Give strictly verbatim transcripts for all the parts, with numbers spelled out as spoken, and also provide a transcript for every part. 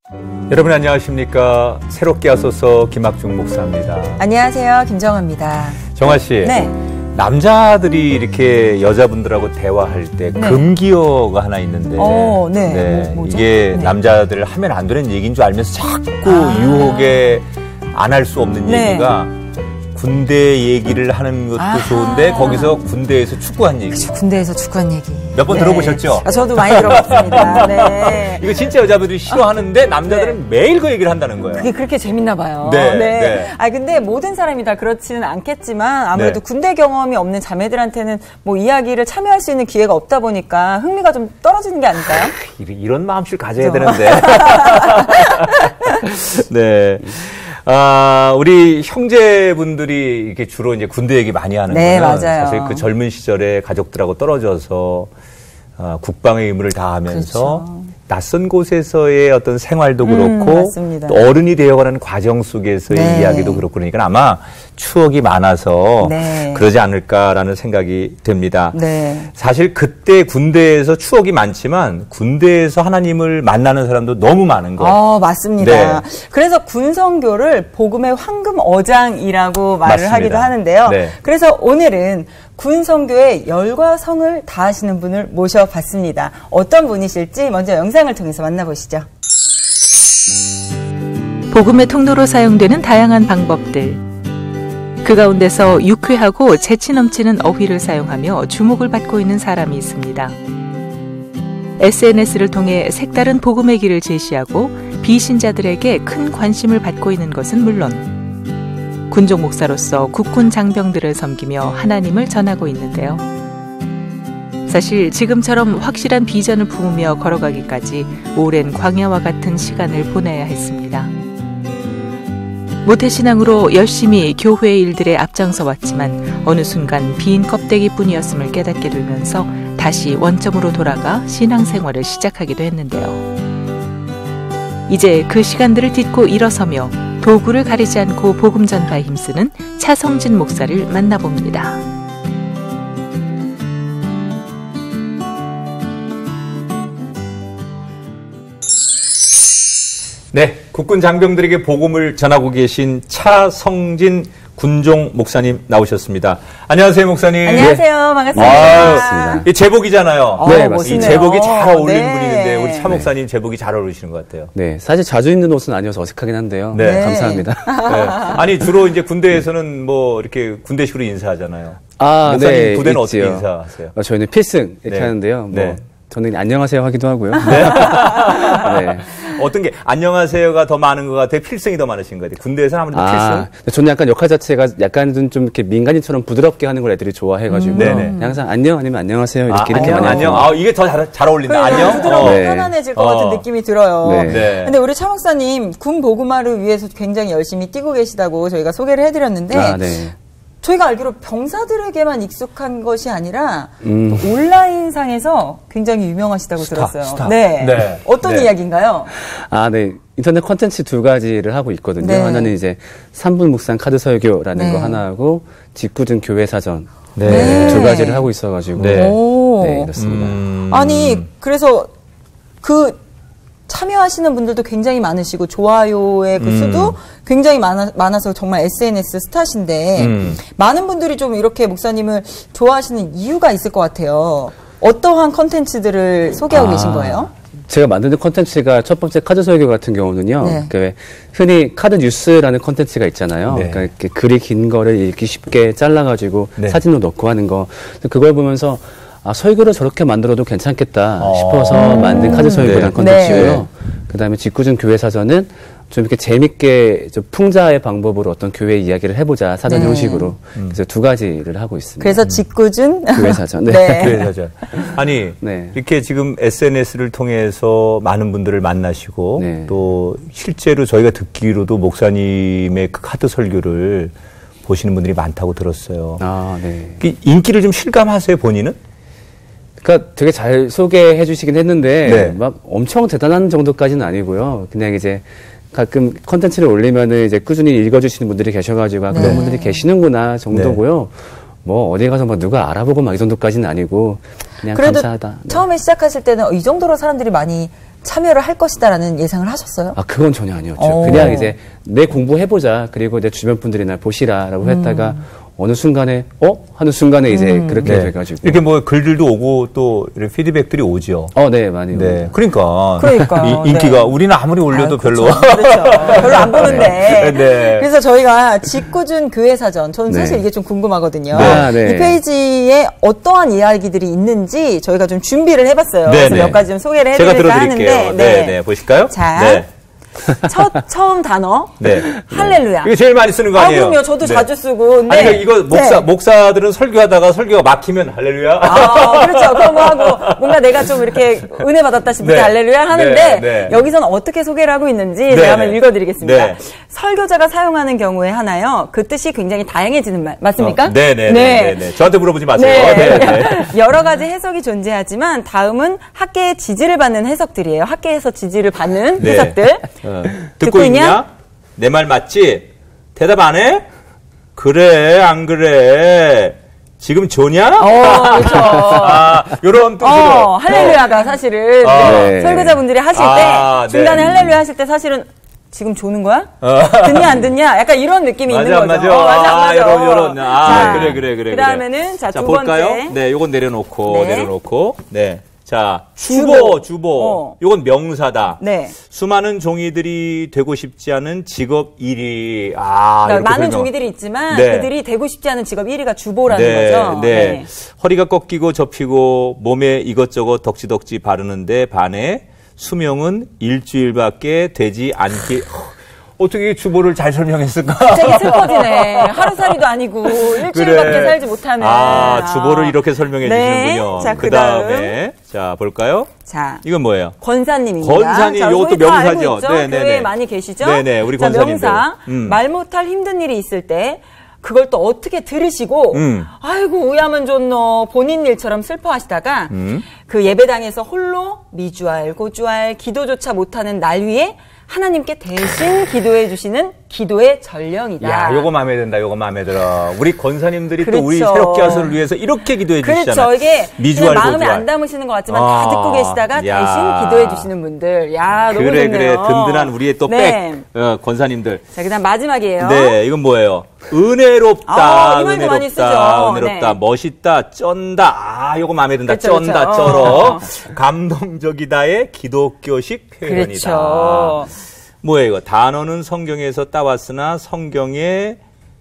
여러분 안녕하십니까. 새롭게 하소서 김학중 목사입니다. 안녕하세요. 김정아입니다. 정아 씨. 네. 남자들이 이렇게 여자분들하고 대화할 때 네. 금기어가 하나 있는데 어, 네. 네. 뭐, 이게 네. 남자들 하면 안 되는 얘기인 줄 알면서 자꾸 아. 유혹에 안 할 수 없는 네. 얘기가 군대 얘기를 하는 것도 아하. 좋은데 거기서 군대에서 축구한 얘기. 그쵸, 군대에서 축구한 얘기. 몇 번 네. 들어보셨죠? 아, 저도 많이 들어봤습니다. 네. 이거 진짜 여자분들이 싫어하는데 남자들은 네. 매일 그 얘기를 한다는 거예요. 그게 그렇게 재밌나 봐요. 네. 네. 네. 아 근데 모든 사람이 다 그렇지는 않겠지만 아무래도 네. 군대 경험이 없는 자매들한테는 뭐 이야기를 참여할 수 있는 기회가 없다 보니까 흥미가 좀 떨어지는 게 아닐까요? 이런 마음씨를 가져야 되는데. 네. 아, 우리 형제분들이 이렇게 주로 이제 군대 얘기 많이 하는 네, 거는 맞아요. 사실 그 젊은 시절에 가족들하고 떨어져서 어, 국방의 의무를 다하면서 그렇죠. 낯선 곳에서의 어떤 생활도 그렇고 음, 또 어른이 되어가는 과정 속에서의 네. 이야기도 그렇고 그러니까 아마 추억이 많아서 네. 그러지 않을까라는 생각이 듭니다. 네. 사실 그때 군대에서 추억이 많지만 군대에서 하나님을 만나는 사람도 너무 많은 거예요. 어, 맞습니다. 네. 그래서 군선교를 복음의 황금 어장이라고 말을 맞습니다. 하기도 하는데요. 네. 그래서 오늘은 군선교의 열과 성을 다하시는 분을 모셔봤습니다. 어떤 분이실지 먼저 영상을 통해서 만나보시죠. 복음의 통로로 사용되는 다양한 방법들. 그 가운데서 유쾌하고 재치 넘치는 어휘를 사용하며 주목을 받고 있는 사람이 있습니다. 에스엔에스를 통해 색다른 복음의 길을 제시하고 비신자들에게 큰 관심을 받고 있는 것은 물론 군종 목사로서 국군 장병들을 섬기며 하나님을 전하고 있는데요. 사실 지금처럼 확실한 비전을 품으며 걸어가기까지 오랜 광야와 같은 시간을 보내야 했습니다. 모태신앙으로 열심히 교회의 일들에 앞장서 왔지만 어느 순간 빈 껍데기뿐이었음을 깨닫게 되면서 다시 원점으로 돌아가 신앙생활을 시작하기도 했는데요. 이제 그 시간들을 딛고 일어서며 도구를 가리지 않고 복음 전파에 힘쓰는 차성진 목사를 만나봅니다. 네, 국군 장병들에게 복음을 전하고 계신 차성진 군종 목사님 나오셨습니다. 안녕하세요, 목사님. 안녕하세요. 반갑습니다. 아, 이 제복이잖아요. 어, 네, 맞습니다. 이 제복이 잘 어울리는 네. 분인데 우리 차 목사님 네. 제복이 잘 어울리시는 것 같아요. 네, 사실 자주 입는 옷은 아니어서 어색하긴 한데요. 네, 네. 감사합니다. 네. 아니 주로 이제 군대에서는 뭐 이렇게 군대식으로 인사하잖아요. 아, 목사님 네, 부대는 있지요. 어떻게 인사하세요? 어, 저희는 필승 이렇게 네. 하는데요. 뭐 네. 저는 안녕하세요 하기도 하고요. 네. 네. 어떤 게 안녕하세요가 더 많은 것 같아요? 필승이 더 많으신 것 같아요? 군대에서는 아무래도 아, 필승? 저는 약간 역할 자체가 약간 좀, 좀 이렇게 민간인처럼 부드럽게 하는 걸 애들이 좋아해가지고 음. 항상 안녕 아니면 안녕하세요 이렇게 아, 이렇게 안녕, 많이 안녕. 아, 이게 더 잘 잘 어울린다. 그래, 안녕. 부드럽고 어. 편안해질 것 네. 같은 어. 느낌이 들어요. 네. 네. 근데 우리 차 목사님 군 복음화를 위해서 굉장히 열심히 뛰고 계시다고 저희가 소개를 해드렸는데 아, 네. 저희가 알기로 병사들에게만 익숙한 것이 아니라 음. 또 온라인상에서 굉장히 유명하시다고 스타, 들었어요. 스타. 네. 네. 어떤 네. 이야기인가요? 아, 네. 인터넷 콘텐츠 두 가지를 하고 있거든요. 네. 하나는 이제 삼 분 묵상 카드 설교라는 네. 거 하나 하고 직구준 교회 사전 네. 네. 두 가지를 하고 있어가지고 네. 오. 네, 그렇습니다. 음. 아니 그래서 그 참여하시는 분들도 굉장히 많으시고 좋아요의 그 음. 수도 굉장히 많아, 많아서 정말 에스엔에스 스타신데 음. 많은 분들이 좀 이렇게 목사님을 좋아하시는 이유가 있을 것 같아요. 어떠한 컨텐츠들을 소개하고 아, 계신 거예요? 제가 만드는 콘텐츠가 첫 번째 카드 설교 같은 경우는요. 네. 그 흔히 카드 뉴스라는 콘텐츠가 있잖아요. 네. 그러니까 이렇게 글이 긴 거를 읽기 쉽게 잘라가지고 네. 사진으로 넣고 하는 거. 그걸 보면서 아, 설교를 저렇게 만들어도 괜찮겠다 어. 싶어서 만든 카드 설교라는 네. 콘텐츠고요. 네. 그다음에 직구준 교회 사전은 좀 이렇게 재밌게 좀 풍자의 방법으로 어떤 교회 이야기를 해보자 사전 네. 형식으로. 그래서 두 가지를 하고 있습니다. 그래서 직구준 교회 사전. 네. 네. 교회 사전. 아니 네. 이렇게 지금 에스엔에스를 통해서 많은 분들을 만나시고 네. 또 실제로 저희가 듣기로도 목사님의 그 카드 설교를 보시는 분들이 많다고 들었어요. 아, 네. 그 인기를 좀 실감하세요, 본인은? 그러니까 되게 잘 소개해 주시긴 했는데 네. 막 엄청 대단한 정도까지는 아니고요. 그냥 이제 가끔 컨텐츠를 올리면은 이제 꾸준히 읽어주시는 분들이 계셔가지고 아, 네. 그런 분들이 계시는구나 정도고요. 뭐 어디 가서 막 누가 알아보고 막 이 정도까지는 아니고 그냥 그래도 감사하다. 네. 처음에 시작하실 때는 이 정도로 사람들이 많이 참여를 할 것이다라는 예상을 하셨어요? 아, 그건 전혀 아니었죠. 오. 그냥 이제 내 공부해보자. 그리고 내 주변 분들이 날 보시라라고 음. 했다가 어느 순간에 어? 하는 순간에 이제 음. 그렇게 네. 돼가지고 이렇게 뭐 글들도 오고 또 이런 피드백들이 오죠. 어, 네, 많이. 네, 오고. 그러니까. 그러니까, 이, 인기가 네. 우리는 아무리 올려도 아유, 별로. 그렇죠. 그렇죠. 별로 안 보는데. 네. 네. 그래서 저희가 직구준 교회 사전, 저는 사실 네. 이게 좀 궁금하거든요. 네. 아, 네. 이 페이지에 어떠한 이야기들이 있는지 저희가 좀 준비를 해봤어요. 네, 그래서 네. 몇 가지 좀 소개를 제가 해드릴까 들어드릴게요. 하는데. 네, 네, 보실까요? 자, 네. 첫 처음 단어 네. 할렐루야. 이거 제일 많이 쓰는 거 아, 아니에요? 그럼요. 저도 네. 자주 쓰고. 근데, 아니, 그러니까 이거 목사, 네. 목사들은 설교하다가 설교가 막히면 할렐루야. 아, 그렇죠. 그런 거 하고, 뭔가 내가 좀 이렇게 은혜 받았다 싶을 때 네. 할렐루야 하는데, 네, 네. 여기서는 어떻게 소개를 하고 있는지 네, 제가 한번 네. 읽어드리겠습니다. 네. 설교자가 사용하는 경우에 하나요, 그 뜻이 굉장히 다양해지는 말, 맞습니까? 어, 네네네. 네. 네. 저한테 물어보지 마세요. 네. 네. 네. 여러 가지 해석이 존재하지만, 다음은 학계의 지지를 받는 해석들이에요. 학계에서 지지를 받는 네. 해석들. 어, 듣고 듣고 있냐? 있냐? 내 말 맞지? 대답 안 해? 그래, 안 그래? 지금 좋냐? 어, 그렇죠. 아, 요런 뜻으로. 어, 할렐루야가 사실은 어. 네. 설교자분들이 하실 때 아, 중간에 네. 할렐루야 하실 때 사실은 지금 조는 거야? 어. 듣냐 안 듣냐? 약간 이런 느낌이 맞아, 있는 거죠. 맞아. 어, 맞아, 아, 맞아. 요런, 요런. 아, 자, 그래, 그래, 그래. 그다음에는 자, 자, 두 볼까요? 번째. 네, 요건 내려놓고, 네. 내려놓고. 네. 자, 주보. 주보, 주보. 어. 요건 명사다. 네. 수많은 종이들이 되고 싶지 않은 직업 일 위. 아, 그러니까 이렇게 많은 설명. 종이들이 있지만 네. 그들이 되고 싶지 않은 직업 일 위가 주보라는 네, 거죠. 네. 허리가 꺾이고 접히고 몸에 이것저것 덕지덕지 바르는데 반해 수명은 일주일밖에 되지 않기. 어떻게 주보를 잘 설명했을까? 갑자기 슬퍼지네. 하루살이도 아니고 일주일밖에 그래. 살지 못하는. 아, 주보를 이렇게 설명해 네. 주시는군요. 자, 그 다음에 자 볼까요? 자, 이건 뭐예요? 권사님입니다. 권사님, 자, 이것도 저희 다 알고 명사죠. 있죠? 네네네. 교회에 많이 계시죠? 네네, 우리 자, 권사님들. 명사. 음. 말 못할 힘든 일이 있을 때 그걸 또 어떻게 들으시고 음. 아이고 우야면 좋노 본인 일처럼 슬퍼하시다가 음. 그 예배당에서 홀로 미주알 고주알 기도조차 못하는 날 위에 하나님께 대신 기도해 주시는 기도의 전령이다. 야, 요거 마음에 든다. 요거 마음에 들어. 우리 권사님들이 그렇죠. 또 우리 새롭게 하소를 위해서 이렇게 기도해 주시잖아요. 그렇죠. 이게 미주알, 그냥 마음에 고주알. 안 담으시는 것 같지만 아, 다 듣고 계시다가 야. 대신 기도해 주시는 분들. 야, 너무 그래, 좋네요. 그래. 든든한 우리의 또 네. 백, 어, 권사님들. 자, 그다음 마지막이에요. 네, 이건 뭐예요? 은혜롭다. 아, 이 말도 은혜롭다. 많이 쓰죠. 은혜롭다. 네. 멋있다. 쩐다. 아, 요거 마음에 든다. 그렇죠, 쩐다. 그렇죠. 쩔어. 어. 감동적이다의 기독교식 표현이다. 그렇죠. 뭐예요, 이거? 단어는 성경에서 따왔으나 성경의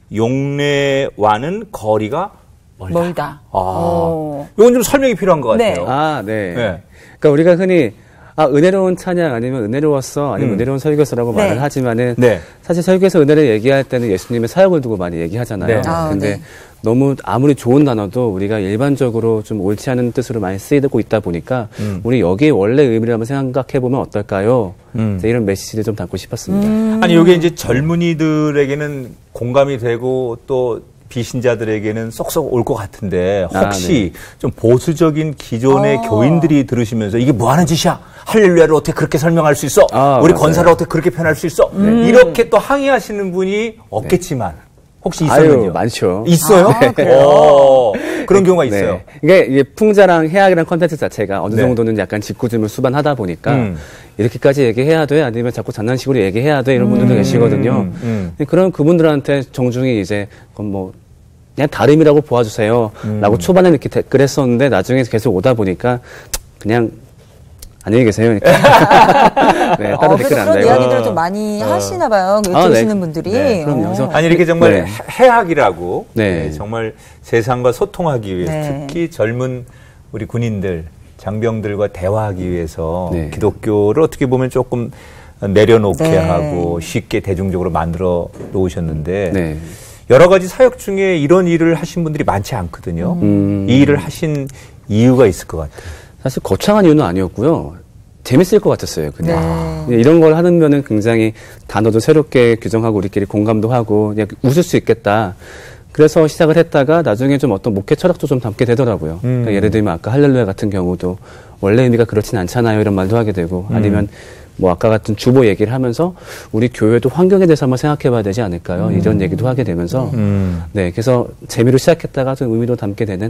용례와는 거리가 멀다. 멀다. 아, 어. 이건 좀 설명이 필요한 것 네. 같아요. 아, 네. 네. 그러니까 우리가 흔히 아, 은혜로운 찬양 아니면 은혜로웠어 아니면 음. 은혜로운 설교서라고 네. 말을 하지만은 네. 사실 설교에서 은혜를 얘기할 때는 예수님의 사역을 두고 많이 얘기하잖아요. 네. 아, 근데 네. 너무 아무리 좋은 단어도 우리가 일반적으로 좀 옳지 않은 뜻으로 많이 쓰이고 있다 보니까 음. 우리 여기에 원래 의미를 한번 생각해 보면 어떨까요? 음. 이제 이런 메시지를 좀 담고 싶었습니다. 음. 아니, 이게 이제 젊은이들에게는 공감이 되고 또 비신자들에게는 쏙쏙 올 것 같은데 혹시 아, 네. 좀 보수적인 기존의 어. 교인들이 들으시면서 이게 뭐 하는 짓이야? 할렐루야를 어떻게 그렇게 설명할 수 있어? 아, 우리 맞아요. 권사를 어떻게 그렇게 표현할 수 있어? 이렇게 또 항의하시는 분이 없겠지만 혹시 있었는요? 아유, 많죠. 있어요? 아, 그래요? 오, 그런 경우가 있어요. 네. 이게, 이게 풍자랑 해악이라는 컨텐츠 자체가 어느 네. 정도는 약간 짓궂음을 수반하다 보니까 음. 이렇게까지 얘기해야 돼? 아니면 자꾸 장난식으로 얘기해야 돼? 이런 분들도 계시거든요. 음. 근데 그런 그분들한테 정중히 이제 그건 뭐 그냥 다름이라고 보아주세요. 음. 라고 초반에 이렇게 댓글 했었는데 나중에 계속 오다 보니까 그냥 안녕히 계세요. 네, 따로 어, 댓글 그래서 안 그런 달고. 이야기들을 좀 많이 하시나 봐요. 아, 들으시는 네. 분들이. 네, 그럼요. 어. 아니 이렇게 정말 네. 해학이라고 네. 네, 정말 세상과 소통하기 위해서 네. 특히 젊은 우리 군인들 장병들과 대화하기 위해서 네. 기독교를 어떻게 보면 조금 내려놓게 네. 하고 쉽게 대중적으로 만들어 놓으셨는데 네. 여러 가지 사역 중에 이런 일을 하신 분들이 많지 않거든요. 음. 이 일을 하신 이유가 있을 것 같아요. 사실 거창한 이유는 아니었고요. 재밌을 것 같았어요, 그냥. 네. 그냥 이런 걸 하면은 굉장히 단어도 새롭게 규정하고 우리끼리 공감도 하고 그냥 웃을 수 있겠다. 그래서 시작을 했다가 나중에 좀 어떤 목회 철학도 좀 담게 되더라고요. 음. 그러니까 예를 들면 아까 할렐루야 같은 경우도 원래 의미가 그렇진 않잖아요. 이런 말도 하게 되고 음. 아니면 뭐 아까 같은 주보 얘기를 하면서 우리 교회도 환경에 대해서 한번 생각해 봐야 되지 않을까요? 이런 얘기도 하게 되면서 음. 네, 그래서 재미로 시작했다가 좀 의미도 담게 되는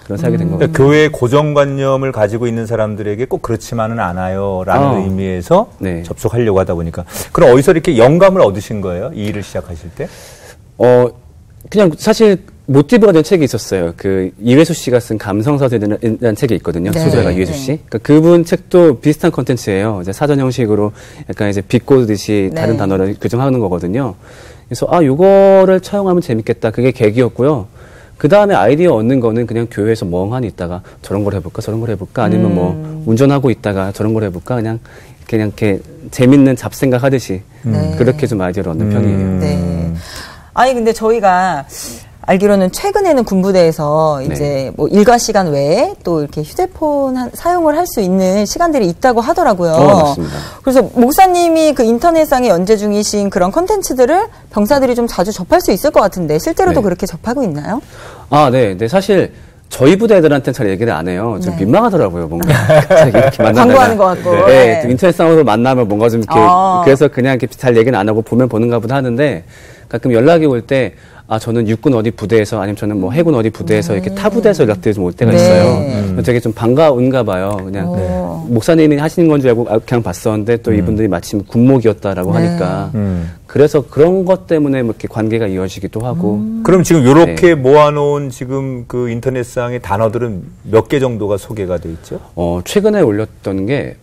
그런 생각이 된 것 같아요. 그러니까 교회 고정관념을 가지고 있는 사람들에게 꼭 그렇지만은 않아요라는 어. 의미에서 네. 접속하려고 하다 보니까 그럼 어디서 이렇게 영감을 얻으신 거예요? 이 일을 시작하실 때? 어, 그냥 사실 모티브가 된 책이 있었어요. 그 이회수 씨가 쓴 감성서재라는 책이 있거든요. 네. 소설가 이회수 씨. 네. 그러니까 그분 책도 비슷한 컨텐츠예요. 이제 사전 형식으로 약간 이제 비꼬듯이 네. 다른 단어를 규정하는 거거든요. 그래서 아, 요거를 차용하면 재밌겠다. 그게 계기였고요. 그 다음에 아이디어 얻는 거는 그냥 교회에서 멍하니 있다가 저런 걸 해볼까, 저런 걸 해볼까, 아니면 음. 뭐 운전하고 있다가 저런 걸 해볼까, 그냥 그냥 이렇게 재밌는 잡생각 하듯이 네. 그렇게 좀 아이디어를 얻는 편이에요. 네. 아니 근데 저희가 알기로는 최근에는 군부대에서 네. 이제 뭐 일과 시간 외에 또 이렇게 휴대폰 한- 사용을 할 수 있는 시간들이 있다고 하더라고요. 어, 맞습니다. 그래서 목사님이 그 인터넷상에 연재 중이신 그런 컨텐츠들을 병사들이 좀 자주 접할 수 있을 것 같은데 실제로도 네. 그렇게 접하고 있나요? 아, 네. 네, 사실 저희 부대 애들한테는 잘 얘기를 안 해요. 좀 네. 민망하더라고요, 뭔가. 갑자기 이렇게 만나다가. 광고하는 것 같고. 네, 네. 좀 인터넷상으로 만나면 뭔가 좀 이렇게, 아. 그래서 그냥 이렇게 잘 얘기는 안 하고 보면 보는가 보다 하는데, 가끔 연락이 올 때, 아, 저는 육군 어디 부대에서, 아니면 저는 뭐 해군 어디 부대에서, 이렇게 타 부대에서 연락들이 좀 올 때가 네. 있어요. 음. 되게 좀 반가운가 봐요. 그냥, 오. 목사님이 하시는 건 줄 알고 그냥 봤었는데, 또 이분들이 마침 군목이었다라고 네. 하니까, 음. 그래서 그런 것 때문에 뭐 이렇게 관계가 이어지기도 하고, 그럼 지금 이렇게 네. 모아놓은 지금 그 인터넷상의 단어들은 몇 개 정도가 소개가 돼 있죠? 어, 최근에 올렸던 게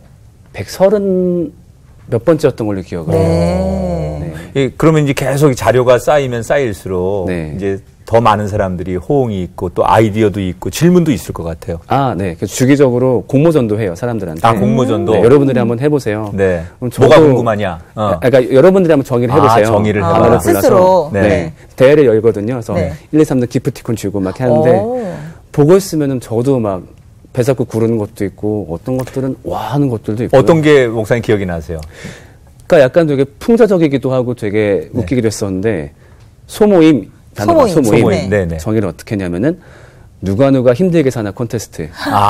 백삼십 몇 번째였던 걸로 기억을 해요. 네. 네. 예, 그러면 이제 계속 자료가 쌓이면 쌓일수록 네. 이제 더 많은 사람들이 호응이 있고 또 아이디어도 있고 질문도 있을 것 같아요. 아, 네. 그래서 주기적으로 공모전도 해요, 사람들한테. 아, 공모전도? 네, 여러분들이 한번 해보세요. 네. 그럼 뭐가 저도- 궁금하냐? 어. 그러니까 여러분들이 한번 정의를 해보세요. 아, 정의를 해봐라. 단어를 아, 골라서. 스스로. 네. 네. 대회를 열거든요. 그래서 네. 일, 이, 삼 등 기프티콘 주고 막 하는데, 오. 보고 있으면은 저도 막 배 잡고 구르는 것도 있고, 어떤 것들은 와 하는 것들도 있고. 어떤 게 목사님 기억이 나세요? 그러니까 약간 되게 풍자적이기도 하고 되게 웃기기도 했었는데 소모임 단어가 소모임, 소모임, 소모임. 네네. 정의를 어떻게 했냐면은 누가 누가 힘들게 사나 콘테스트.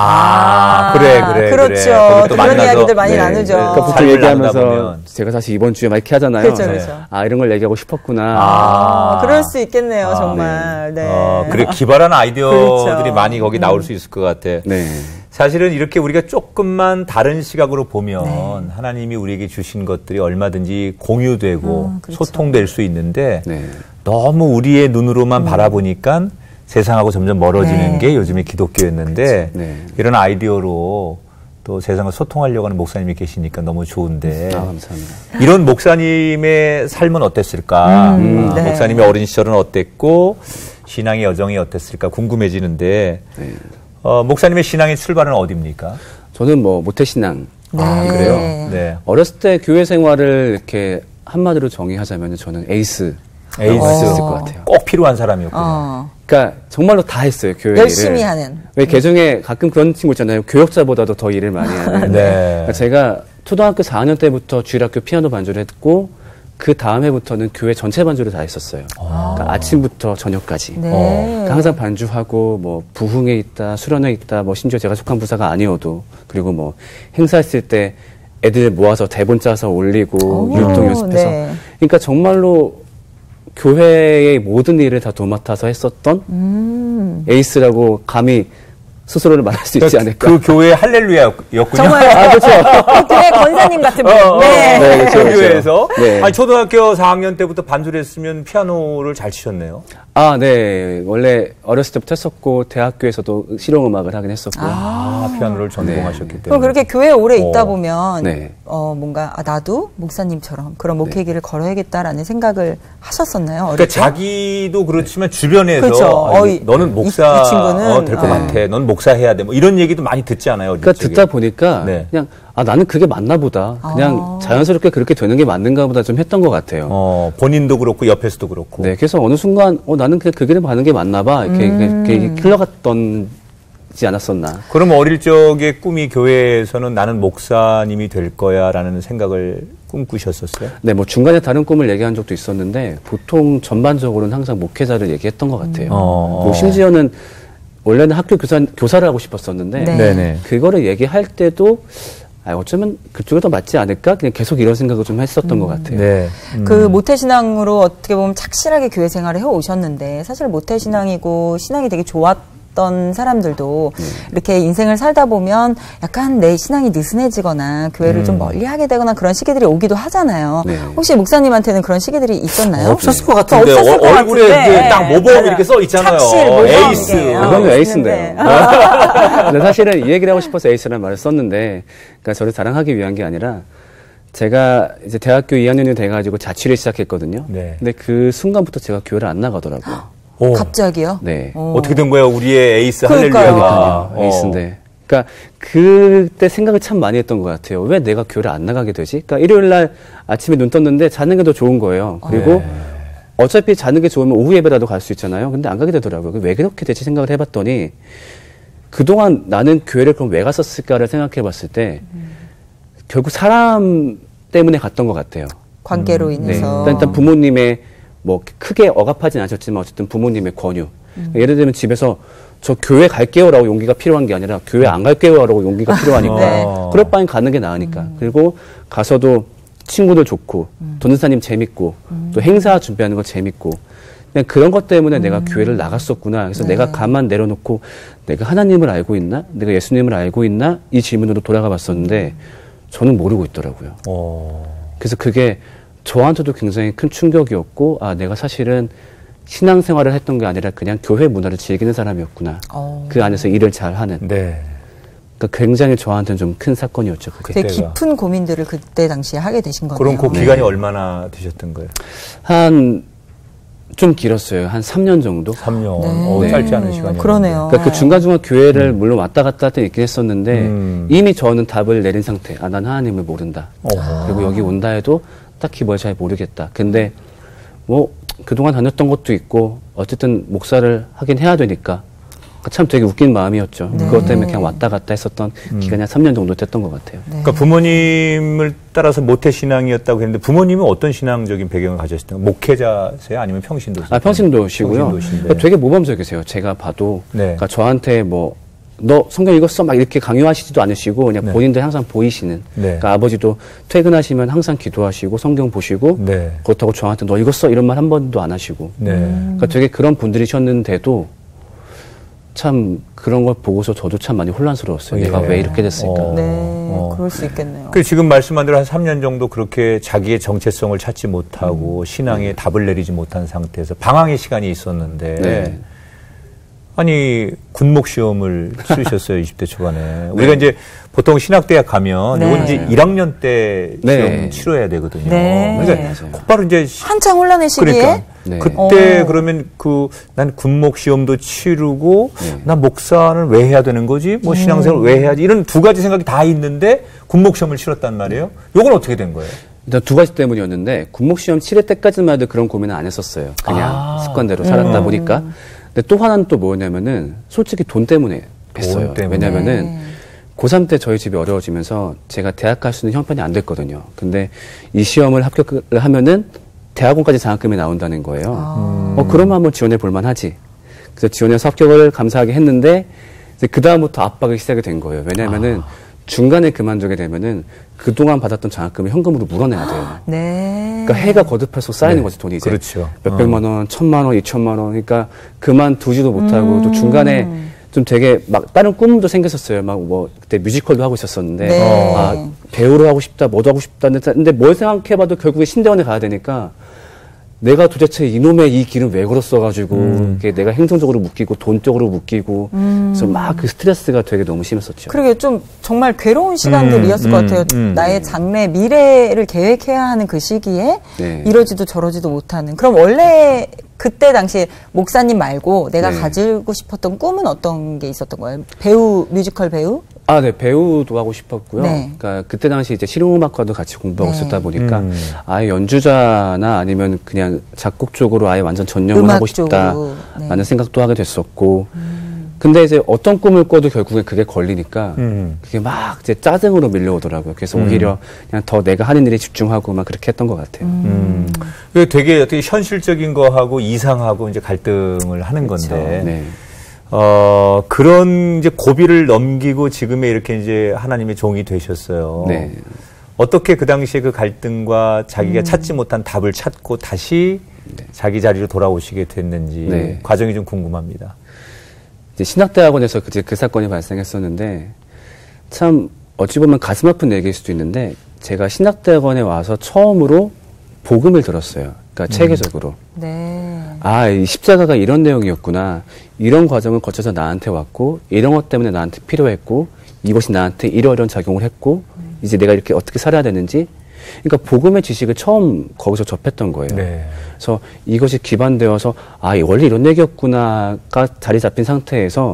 아, 그래, 그래. 그렇죠. 그래. 거기 또 또 그런 만나서- 이야기들 많이 네. 나누죠. 네. 그러니까 보통 삶을 얘기하면서 나누다 보면. 제가 사실 이번 주에 막 이렇게 하잖아요. 그렇죠, 네. 그렇죠. 아 이런 걸 얘기하고 싶었구나. 아, 그럴 수 있겠네요, 아, 정말. 네. 어, 그래, 기발한 아이디어들이 그렇죠. 많이 거기 나올 수 있을 것 같아. 네. 사실은 이렇게 우리가 조금만 다른 시각으로 보면 네. 하나님이 우리에게 주신 것들이 얼마든지 공유되고 음, 그렇죠. 소통될 수 있는데 네. 너무 우리의 눈으로만 바라보니까 세상하고 점점 멀어지는 네. 게 요즘의 기독교였는데 네. 이런 아이디어로 또 세상을 소통하려고 하는 목사님이 계시니까 너무 좋은데 아 감사합니다. 이런 목사님의 삶은 어땠을까? 음, 아, 네. 목사님의 어린 시절은 어땠고 신앙의 여정이 어땠을까 궁금해지는데 네. 어, 목사님의 신앙의 출발은 어디입니까? 저는 뭐 모태신앙. 아, 네. 그래요? 네. 어렸을 때 교회 생활을 이렇게 한마디로 정의하자면 저는 에이스. 에이스. 있을 것 같아요. 꼭 필요한 사람이었군요. 어, 그러니까 정말로 다 했어요 교회 열심히 일을. 하는. 왜 개중에 가끔 그런 친구 있잖아요. 교역자보다도 더 일을 많이 하는. 네. 그러니까 제가 초등학교 사 학년 때부터 주일학교 피아노 반주를 했고 그 다음 해부터는 교회 전체 반주를 다 했었어요. 그러니까 아침부터 저녁까지. 네. 어. 그러니까 항상 반주하고 뭐 부흥에 있다, 수련회 있다, 뭐 심지어 제가 속한 부사가 아니어도 그리고 뭐 행사했을 때 애들 모아서 대본 짜서 올리고 오, 율동 연습해서. 네. 그러니까 정말로 교회의 모든 일을 다 도맡아서 했었던 음. 에이스라고 감히 스스로를 말할 수 있지 않을까. 그 교회 할렐루야였군요. 정말. 아, 그렇죠. 교회 권사님 같은 분. 어, 어, 네. 네, 그렇죠, 그 그렇죠. 교회에서 네. 아니, 초등학교 사 학년 때부터 반주를 했으면 피아노를 잘 치셨네요. 아, 네. 원래 어렸을 때부터 했었고, 대학교에서도 실용음악을 하긴 했었고요. 아, 피아노를 전공하셨기 때문에. 그럼 그렇게 교회에 오래 있다 어. 보면 네. 어 뭔가 아, 나도 목사님처럼 그런 목회길을 걸어야겠다라는 생각을 하셨었나요? 어릴 그러니까 때? 자기도 그렇지만 주변에서 그렇죠. 아니, 어, 이- 너는 이- 목사 이 친구는, 될 것 어. 같아. 넌 목사 해야 돼. 뭐 이런 얘기도 많이 듣지 않아요? 어릴 그러니까 적에? 듣다 보니까 네. 그냥 아 나는 그게 맞나 보다. 그냥 아. 자연스럽게 그렇게 되는 게 맞는가 보다 좀 했던 것 같아요. 어, 본인도 그렇고 옆에서도 그렇고. 네, 그래서 어느 순간 어 나는 그냥 그 길을 가는 게 맞나 봐. 이렇게, 음. 이렇게 흘러갔던지 않았었나. 그럼 어릴 적에 꿈이 교회에서는 나는 목사님이 될 거야라는 생각을 꿈꾸셨었어요? 네, 뭐 중간에 다른 꿈을 얘기한 적도 있었는데 보통 전반적으로는 항상 목회자를 얘기했던 것 같아요. 어. 뭐 심지어는 원래는 학교 교사, 교사를 하고 싶었었는데 네. 네네. 그거를 얘기할 때도 아, 어쩌면 그쪽에 더 맞지 않을까? 그냥 계속 이런 생각을 좀 했었던 것 같아요. 네. 음. 그 모태신앙으로 어떻게 보면 착실하게 교회 생활을 해 오셨는데 사실 모태신앙이고 신앙이 되게 좋았던 어떤 사람들도 네. 이렇게 인생을 살다 보면 약간 내 신앙이 느슨해지거나 교회를 음. 좀 멀리하게 되거나 그런 시기들이 오기도 하잖아요. 네. 혹시 목사님한테는 그런 시기들이 있었나요? 없었을 것 같은데 없었을 것 얼굴에 같은데. 딱 모범 이렇게 써 있잖아요. 착실, 모범 에이스. 그건 에이스인데요. 근데 사실은 이 얘기를 하고 싶어서 에이스라는 말을 썼는데, 그러니까 저를 자랑하기 위한 게 아니라. 제가 이제 대학교 이 학년이 돼가지고 자취를 시작했거든요. 네. 근데 그 순간부터 제가 교회를 안 나가더라고요. 오. 갑자기요? 네. 오. 어떻게 된 거예요? 우리의 에이스 할렐루야가. 에이스인데. 그러니까 그때 생각을 참 많이 했던 것 같아요. 왜 내가 교회를 안 나가게 되지? 그러니까 일요일 날 아침에 눈 떴는데 자는 게 더 좋은 거예요. 그리고 네. 어차피 자는 게 좋으면 오후 예배라도 갈 수 있잖아요. 근데 안 가게 되더라고요. 왜 그렇게 되지 생각을 해봤더니 그동안 나는 교회를 그럼 왜 갔었을까를 생각해 봤을 때 음. 결국 사람 때문에 갔던 것 같아요. 관계로 음, 인해서. 네. 일단, 일단 부모님의 뭐 크게 억압하진 않으셨지만 어쨌든 부모님의 권유. 음. 예를 들면 집에서 저 교회 갈게요라고 용기가 필요한 게 아니라 교회 안 갈게요라고 용기가 필요하니까 네. 그럴 바엔 가는 게 나으니까. 음. 그리고 가서도 친구들 좋고 음. 도전사님 재밌고 음. 또 행사 준비하는 거 재밌고 그냥 그런 것 때문에 음. 내가 교회를 나갔었구나. 그래서 네. 내가 가만 내려놓고 내가 하나님을 알고 있나? 내가 예수님을 알고 있나? 이 질문으로 돌아가 봤었는데 음. 저는 모르고 있더라고요. 오. 그래서 그게 저한테도 굉장히 큰 충격이었고, 아, 내가 사실은 신앙생활을 했던 게 아니라 그냥 교회 문화를 즐기는 사람이었구나. 오. 그 안에서 일을 잘 하는. 네. 그러니까 굉장히 저한테는 좀 큰 사건이었죠. 그게. 되게 깊은 고민들을 그때 당시에 하게 되신 거네요. 그럼 그 기간이 네. 얼마나 되셨던 거예요? 한, 좀 길었어요. 한 삼 년 정도? 삼 년. 네. 오, 짧지 않은 시간이요. 그러네요. 그러니까 그 중간중간 교회를 음. 물론 왔다 갔다 할 때 있긴 했었는데 음. 이미 저는 답을 내린 상태. 아, 난 하나님을 모른다. 어허. 그리고 여기 온다 해도 딱히 뭘 잘 모르겠다. 근데 뭐 그동안 다녔던 것도 있고 어쨌든 목사를 하긴 해야 되니까 참 되게 웃긴 마음이었죠. 네. 그것 때문에 그냥 왔다 갔다 했었던 음. 기간이 한 삼 년 정도 됐던 것 같아요. 네. 그러니까 부모님을 따라서 모태신앙이었다고 했는데 부모님은 어떤 신앙적인 배경을 가졌을까요? 목회자세요? 아니면 평신도세요? 아, 평신도시고요. 그러니까 되게 모범적이세요. 제가 봐도. 네. 그러니까 저한테 뭐 너 성경 읽었어? 막 이렇게 강요하시지도 않으시고 그냥 네. 본인들 항상 보이시는. 네. 그러니까 아버지도 퇴근하시면 항상 기도하시고 성경 보시고 네. 그렇다고 저한테 너 읽었어? 이런 말 한 번도 안 하시고. 네. 그러니까 되게 그런 분들이셨는데도 참 그런 걸 보고서 저도 참 많이 혼란스러웠어요. 예. 내가 왜 이렇게 됐을까. 어. 네, 어. 그럴 수 있겠네요. 그 지금 말씀한 대로 한 삼 년 정도 그렇게 자기의 정체성을 찾지 못하고 음. 신앙에 네. 답을 내리지 못한 상태에서 방황의 시간이 있었는데 네. 아니 군목 시험을 치르셨어요. 이십 대 초반에. 네. 우리가 이제 보통 신학대학 가면 네. 이건 이제 일 학년 때 시험 네. 치러야 되거든요. 네. 그러니까 곧바로 이제 한창 혼란의 시기에 그러니까 네. 그때 오. 그러면 그 난 군목 시험도 치르고 네. 난 목사는 왜 해야 되는 거지? 뭐 신앙생활 음. 왜 해야지? 이런 두 가지 생각이 다 있는데 군목 시험을 치렀단 말이에요. 요건 어떻게 된 거예요? 일단 두 가지 때문이었는데 군목 시험 치를 때까지만 해도 그런 고민은 안 했었어요. 그냥 아. 습관대로 살았다 음. 보니까. 근데 또 하나는 또 뭐냐면은 솔직히 돈 때문에 했어요. 돈 때문에. 왜냐면은 네. 고삼 때 저희 집이 어려워지면서 제가 대학 갈 수 있는 형편이 안 됐거든요. 근데 이 시험을 합격을 하면은 대학원까지 장학금이 나온다는 거예요. 아. 어, 그러면 한번 지원해 볼만 하지. 그래서 지원해서 합격을 감사하게 했는데 이제 그다음부터 압박이 시작이 된 거예요. 왜냐면은 아. 중간에 그만두게 되면은 그동안 받았던 장학금을 현금으로 물어내야 돼요. 네. 그러니까 해가 거듭할수록 쌓이는 네. 거지, 돈이 이제. 그렇죠. 몇백만 원, 천만 원, 이천만 원. 그러니까 그만두지도 못하고 음. 또 중간에 좀 되게 막 다른 꿈도 생겼었어요. 막 뭐 그때 뮤지컬도 하고 있었었는데 네. 아, 배우를 하고 싶다, 뭐도 하고 싶다. 근데 뭘 생각해봐도 결국에 신대원에 가야 되니까 내가 도대체 이놈의 이 길은 왜 걸었어가지고 음. 내가 행정적으로 묶이고 돈적으로 묶이고 음. 그래서 막 그 스트레스가 되게 너무 심했었죠. 그러게 좀 정말 괴로운 시간들이었을 음. 것 같아요. 음. 나의 장래 미래를 계획해야 하는 그 시기에 네. 이러지도 저러지도 못하는. 그럼 원래 그때 당시에 목사님 말고 내가 네. 가지고 싶었던 꿈은 어떤 게 있었던 거예요? 배우, 뮤지컬 배우? 아, 네, 배우도 하고 싶었고요. 네. 그러니까 그때 당시 이제 실용음악과도 같이 공부하고 네. 있었다 보니까 음. 아예 연주자나 아니면 그냥 작곡 쪽으로 아예 완전 전념을 하고 싶다라는 네. 생각도 하게 됐었고. 음. 근데 이제 어떤 꿈을 꿔도 결국엔 그게 걸리니까 음. 그게 막 이제 짜증으로 밀려오더라고요. 그래서 음. 오히려 그냥 더 내가 하는 일에 집중하고 막 그렇게 했던 것 같아요. 음. 음. 되게 어떻게 현실적인 거하고 이상하고 이제 갈등을 하는 그렇죠. 건데. 네. 어, 그런 이제 고비를 넘기고 지금의 이렇게 이제 하나님의 종이 되셨어요. 네. 어떻게 그 당시에 그 갈등과 자기가 음. 찾지 못한 답을 찾고 다시 네. 자기 자리로 돌아오시게 됐는지 네. 과정이 좀 궁금합니다. 이제 신학대학원에서 그, 그 사건이 발생했었는데 참 어찌 보면 가슴 아픈 얘기일 수도 있는데 제가 신학대학원에 와서 처음으로 복음을 들었어요. 그러니까 음. 체계적으로. 네. 아, 이 십자가가 이런 내용이었구나. 이런 과정을 거쳐서 나한테 왔고 이런 것 때문에 나한테 필요했고 이것이 나한테 이러이러한 작용을 했고 음. 이제 내가 이렇게 어떻게 살아야 되는지 그러니까 복음의 지식을 처음 거기서 접했던 거예요. 네. 그래서 이것이 기반되어서 아, 원래 이런 얘기였구나가 자리 잡힌 상태에서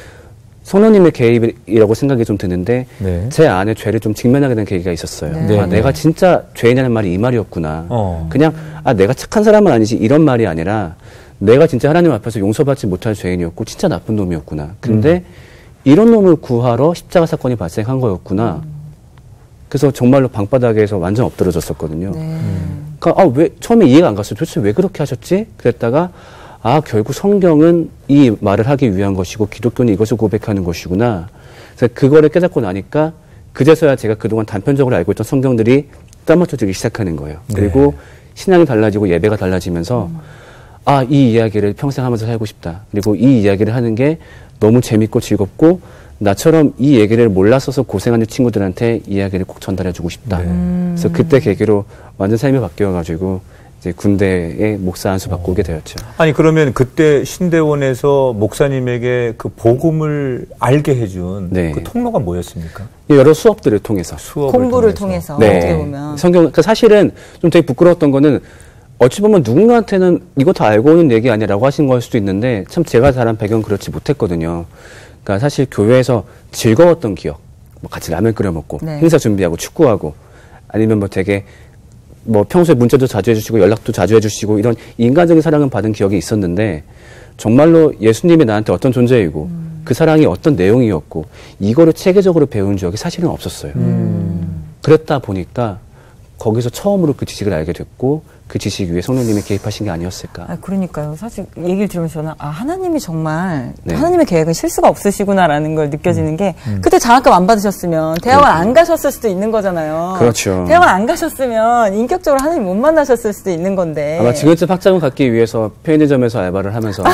성령님의 개입이라고 생각이 좀 드는데 네. 제 안에 죄를 좀 직면하게 된 계기가 있었어요. 네. 아, 내가 진짜 죄인이라는 말이 이 말이었구나. 어. 그냥 아, 내가 착한 사람은 아니지 이런 말이 아니라 내가 진짜 하나님 앞에서 용서받지 못할 죄인이었고 진짜 나쁜 놈이었구나. 근데 음. 이런 놈을 구하러 십자가 사건이 발생한 거였구나. 음. 그래서 정말로 방바닥에서 완전 엎드러졌었거든요. 네. 음. 그러니까 아, 왜 처음에 이해가 안 갔어요. 도대체 왜 그렇게 하셨지? 그랬다가 아, 결국 성경은 이 말을 하기 위한 것이고 기독교는 이것을 고백하는 것이구나. 그래서 그거를 깨닫고 나니까 그제서야 제가 그동안 단편적으로 알고 있던 성경들이 따맞춰지기 시작하는 거예요. 네. 그리고 신앙이 달라지고 예배가 달라지면서 음. 아, 이 이야기를 평생 하면서 살고 싶다. 그리고 이 이야기를 하는 게 너무 재밌고 즐겁고 나처럼 이 얘기를 몰랐어서 고생하는 친구들한테 이야기를 꼭 전달해주고 싶다. 네. 음. 그래서 그때 계기로 완전 삶이 바뀌어가지고 이제 군대에 목사 안수 받고 오게 되었죠. 아니 그러면 그때 신대원에서 목사님에게 그 복음을 알게 해준 네. 그 통로가 뭐였습니까? 여러 수업들을 통해서. 수업을 공부를 통해서. 통해서. 네. 어떻게 보면. 성경, 그러니까 사실은 좀 되게 부끄러웠던 거는 어찌 보면 누군가한테는 이거 다 알고 오는 얘기 아니라고 하신 걸 수도 있는데 참 제가 자란 배경은 그렇지 못했거든요. 그러니까 사실 교회에서 즐거웠던 기억, 뭐 같이 라면 끓여 먹고 네. 행사 준비하고 축구하고 아니면 뭐 되게 뭐 평소에 문자도 자주 해주시고 연락도 자주 해주시고 이런 인간적인 사랑을 받은 기억이 있었는데 정말로 예수님이 나한테 어떤 존재이고 음. 그 사랑이 어떤 내용이었고 이거를 체계적으로 배운 적이 사실은 없었어요. 음. 그랬다 보니까 거기서 처음으로 그 지식을 알게 됐고 그 지식 위에 성령님이 개입하신 게 아니었을까. 아, 그러니까요. 사실 얘기를 들으면서 저는 아, 하나님이 정말 네. 하나님의 계획은 실수가 없으시구나라는 걸 느껴지는 음. 게 음. 그때 장학금 안 받으셨으면 대학원 그렇죠. 안 가셨을 수도 있는 거잖아요. 그렇죠. 대학원 안 가셨으면 인격적으로 하나님 못 만나셨을 수도 있는 건데. 아마 지금쯤 학자금 갖기 위해서 편의점에서 알바를 하면서.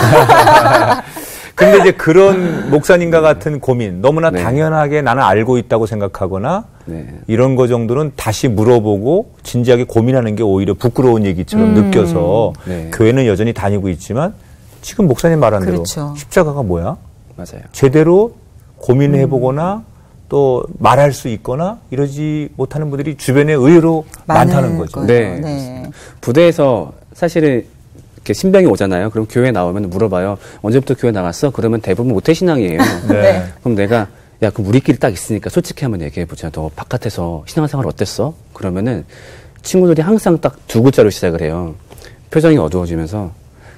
근데 이제 그런 목사님과 같은 고민, 너무나 네. 당연하게 나는 알고 있다고 생각하거나 네. 이런 거 정도는 다시 물어보고 진지하게 고민하는 게 오히려 부끄러운 얘기처럼 음. 느껴서 네. 교회는 여전히 다니고 있지만 지금 목사님 말한 그렇죠. 대로 십자가가 뭐야? 맞아요. 제대로 고민해보거나 음. 또 말할 수 있거나 이러지 못하는 분들이 주변에 의외로 많다는 거죠. 네. 네. 부대에서 사실은 이렇게 신병이 오잖아요. 그럼 교회 나오면 물어봐요. 언제부터 교회 나갔어? 그러면 대부분 모태신앙이에요. 네. 그럼 내가 야, 그럼 우리끼리 딱 있으니까 솔직히 한번 얘기해보자. 너 바깥에서 신앙생활 어땠어? 그러면은 친구들이 항상 딱 두 글자로 시작을 해요. 표정이 어두워지면서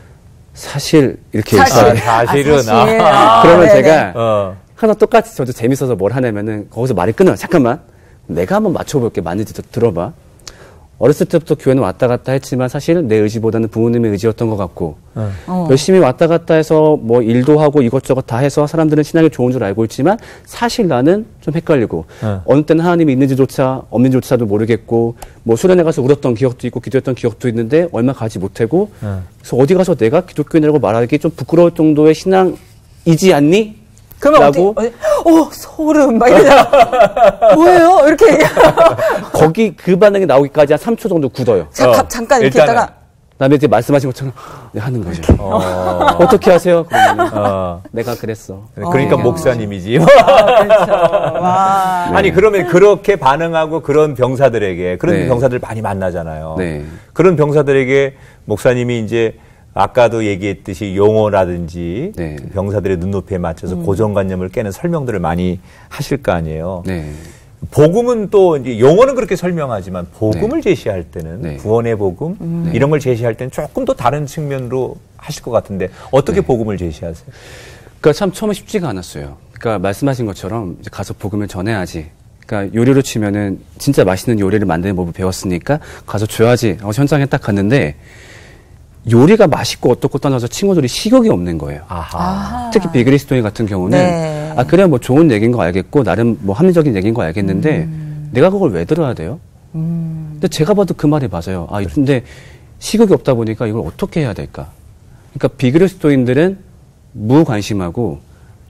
사실 이렇게 사실. 얘기해요. 아, 사실은. 아, 사실. 아, 그러면 네네. 제가 어. 항상 똑같이 저도 재밌어서 뭘 하냐면은 거기서 말이 끊어요. 잠깐만. 내가 한번 맞춰볼게. 맞는지 들어봐. 어렸을 때부터 교회는 왔다 갔다 했지만 사실 내 의지보다는 부모님의 의지였던 것 같고 어. 열심히 왔다 갔다 해서 뭐 일도 하고 이것저것 다 해서 사람들은 신앙이 좋은 줄 알고 있지만 사실 나는 좀 헷갈리고 어. 어느 때는 하나님이 있는지조차 없는지조차도 모르겠고 뭐 수련회 가서 울었던 기억도 있고 기도했던 기억도 있는데 얼마 가지 못하고 어. 그래서 어디 가서 내가 기독교인이라고 말하기 좀 부끄러울 정도의 신앙이지 않니? 그러면 어디, 어디, 오, 소름, 막 이러잖아. 뭐예요? 이렇게. 거기 그 반응이 나오기까지 한 삼 초 정도 굳어요. 자, 어. 잠깐 이렇게 일단은. 있다가. 그다음에 이제 말씀하신 것처럼 네, 하는 거죠. 어. 어떻게 하세요? 그러면 어. 내가 그랬어. 그러니까 어. 목사님이지. 아, 그렇죠. 와. 네. 아니 그러면 그렇게 반응하고 그런 병사들에게 그런 네. 병사들 많이 만나잖아요. 네. 그런 병사들에게 목사님이 이제 아까도 얘기했듯이 용어라든지 네. 병사들의 눈높이에 맞춰서 음. 고정관념을 깨는 설명들을 많이 하실 거 아니에요. 네. 복음은 또 이제 용어는 그렇게 설명하지만 복음을 네. 제시할 때는 네. 구원의 복음 음. 이런 걸 제시할 때는 조금 더 다른 측면으로 하실 것 같은데 어떻게 네. 복음을 제시하세요? 그러니까 참 처음에 쉽지가 않았어요. 그러니까 말씀하신 것처럼 이제 가서 복음을 전해야지. 그러니까 요리로 치면은 진짜 맛있는 요리를 만드는 법을 배웠으니까 가서 줘야지. 하고 현장에 딱 갔는데 요리가 맛있고 어떻고 떠나서 친구들이 식욕이 없는 거예요. 아하. 특히 비그리스도인 같은 경우는 네. 아 그래 뭐 좋은 얘기인 거 알겠고 나름 뭐 합리적인 얘기인 거 알겠는데 음. 내가 그걸 왜 들어야 돼요? 음. 근데 제가 봐도 그 말이 맞아요. 아 근데 식욕이 없다 보니까 이걸 어떻게 해야 될까? 그러니까 비그리스도인들은 무관심하고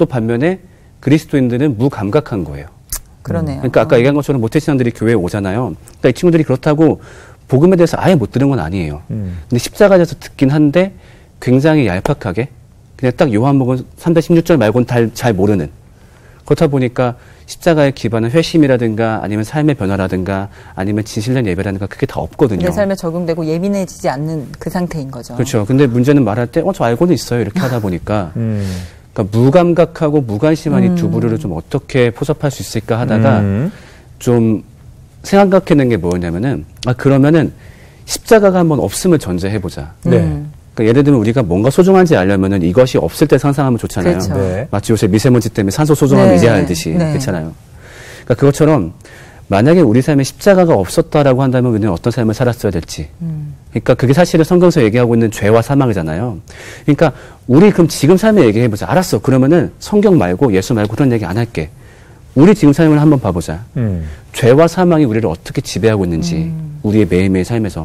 또 반면에 그리스도인들은 무감각한 거예요. 그러네요. 그러니까 아까 얘기한 것처럼 모태신앙들이 교회에 오잖아요. 그러니까 이 친구들이 그렇다고 복음에 대해서 아예 못 들은 건 아니에요. 음. 근데 십자가에 대해서 듣긴 한데 굉장히 얄팍하게 그냥 딱 요한복음 삼백십육 절 말고는 잘, 잘 모르는. 그렇다 보니까 십자가의 기반은 회심이라든가 아니면 삶의 변화라든가 아니면 진실된 예배라든가 그게 다 없거든요. 내 삶에 적용되고 예민해지지 않는 그 상태인 거죠. 그렇죠. 근데 문제는 말할 때 어, 저 알고는 있어요. 이렇게 하다 보니까 음. 그러니까 무감각하고 무관심한 음. 이 두 부류를 좀 어떻게 포섭할 수 있을까 하다가 음. 좀 생각해낸 게 뭐냐면은 아 그러면은 십자가가 한번 없음을 전제해보자. 네. 음. 그러니까 예를 들면 우리가 뭔가 소중한지 알려면은 이것이 없을 때 상상하면 좋잖아요. 그렇죠. 네. 마치 요새 미세먼지 때문에 산소 소중함을 네. 이제 알듯이 네. 그렇잖아요. 그러니까 그것처럼 만약에 우리 삶에 십자가가 없었다라고 한다면 우리는 어떤 삶을 살았어야 될지. 음. 그러니까 그게 사실은 성경에서 얘기하고 있는 죄와 사망이잖아요. 그러니까 우리 그럼 지금 삶에 얘기해보자. 알았어. 그러면은 성경 말고 예수 말고 그런 얘기 안 할게. 우리 지금 삶을 한번 봐보자. 음. 죄와 사망이 우리를 어떻게 지배하고 있는지 음. 우리의 매일매일 삶에서.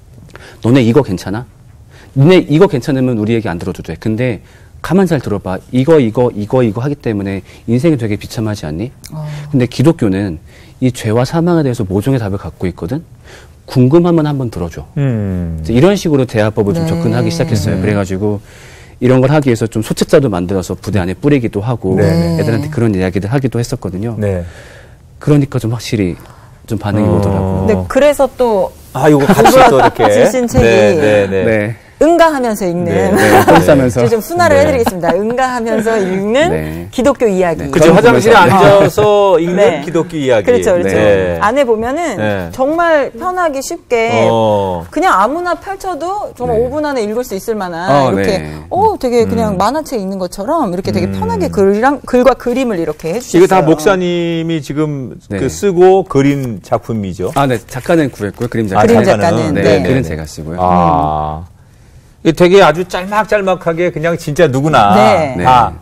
너네 이거 괜찮아? 너네 이거 괜찮으면 우리 얘기 안 들어도 돼. 근데 가만 잘 들어봐. 이거 이거 이거 이거 하기 때문에 인생이 되게 비참하지 않니? 어. 근데 기독교는 이 죄와 사망에 대해서 모종의 답을 갖고 있거든. 궁금하면 한번 들어줘. 음. 이런 식으로 대화법을 네. 좀 접근하기 시작했어요. 네. 그래가지고 이런 걸 하기 위해서 좀 소책자도 만들어서 부대 안에 뿌리기도 하고 네. 애들한테 그런 이야기들 하기도 했었거든요. 네. 그러니까 좀 확실히 좀 반응이 어. 오더라고요. 네, 그래서 또 아, 이거 같이 또 이렇게 주신 책이 네, 네, 네. 네. 응가하면서 읽는 네, 네. 싸면서 좀 순화를 네. 해드리겠습니다. 응가하면서 읽는 네. 기독교 이야기. 네. 그죠. 화장실에 앉아서 읽는 네. 기독교 이야기. 그렇죠, 그렇죠. 네. 안에 보면은 네. 정말 편하게 쉽게 어. 그냥 아무나 펼쳐도 정말 네. 오 분 안에 읽을 수 있을 만한 어, 이렇게 네. 어 되게 그냥 음. 만화책 읽는 것처럼 이렇게 되게 편하게 글이랑 글과 그림을 이렇게 해주셨어요. 이거 다 목사님이 지금 네. 그 쓰고 그린 작품이죠. 아, 네. 작가는 구했고요. 그림 작가. 아, 그림 작가는 네. 네. 글은 제가 쓰고요. 아. 음. 되게 아주 짤막짤막하게 그냥 진짜 누구나 네. 다